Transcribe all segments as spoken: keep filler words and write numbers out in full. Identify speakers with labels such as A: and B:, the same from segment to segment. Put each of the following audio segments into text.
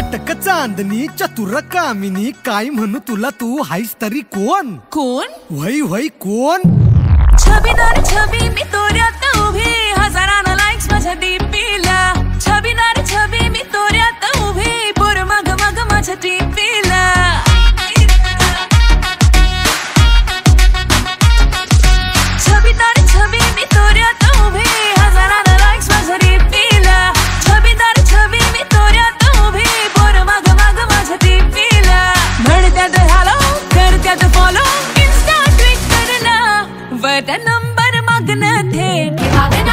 A: चटक चांदणी चतुर कामिनी, काय म्हणू तुला तू हायस तरी कोण?
B: कोण?
A: वही वही कोण?
B: छबीदार छबी मी तोऱ्यात उभी, हजारानं लाईक्स माझ्या डीपीला. छबीदार छबी मी तोऱ्यात उभी, पोर मग मग माझ्या डीपीला. छबीदार छबी मी तोऱ्यात उभी, हजारानं लाईक्स माझ्या डीपीला. छबीदार छबी मी तोऱ्यात उभी, पोर मग मग माझ्या डीपीला. म्हणत्यात हॅलो करत्यात फॉलो, इन्स्टा ट्विटरला वट नंबर मागणं थेट मागणं.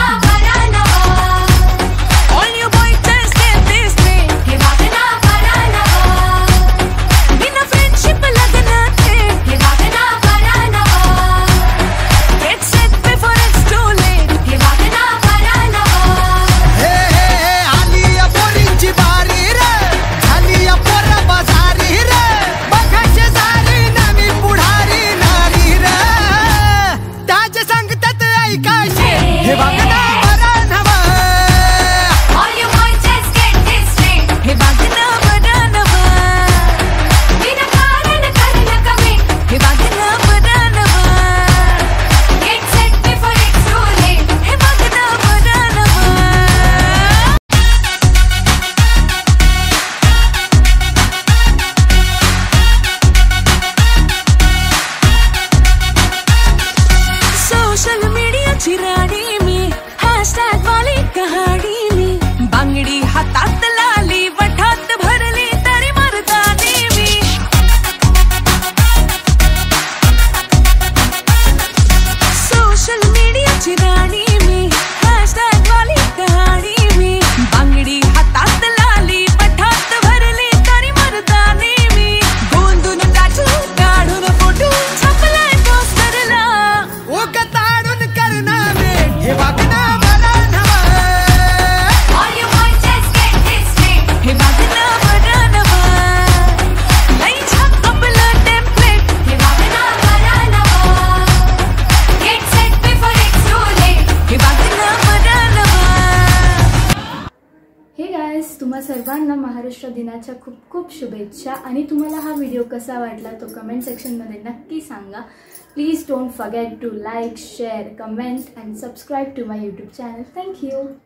B: All you boys just get this thing. हे मागणं बरं. बिना फ्रेंडशिप लग्न थेट हे मागणं बरं. Get set before it's too late. हे मागणं बरं.
A: हे हे हे आली या पोरींची बारी रे, आली या पोरा बाजारी रे, बघायचे सारी नवी पुढारी नारी रे. त्याचे सांगतात ऐकायचे हे वागणं बरं नवं.
B: All you boys just get this thing. हे वागणं बरं नवं. बिना कारण करणं कमी. हे वागणं बरं नवं. Get set before it's too late. हे वागणं बरं नवं. सोशल मीडियाची राणी मी, हॅशटॅग वाली कहाणी मी. बांगडी हातात लाली, वठात भरली तरी मर्दानी मी. सोशल मीडियाची राणी मी, हॅशटॅग वाली कहाणी मी. बांगडी हातात लाली, वठात भरली तरी मर्दानी मी. गोंधून टाटू काढून फोटो छापलाय पोस्टरला.
A: उग ताडून करणं वेट हे वागणं बरं नवं.
B: All you boys just get this thing. हे वागणं बरं नवं. लई छाप आपलं टेम्पलेट. हे वागणं बरं नवं. Get set before it's too late. हे वागणं बरं नवं.
C: हे गाइस, तुम्हा सर्वांना महाराष्ट्र दिनाच्या खूप खूप शुभेच्छा. आणि तुम्हाला हा व्हिडिओ कसा वाटला तो कमेंट सेक्शनमध्ये नक्की सांगा. Please don't forget to like, share, comment and subscribe to my YouTube channel. Thank you.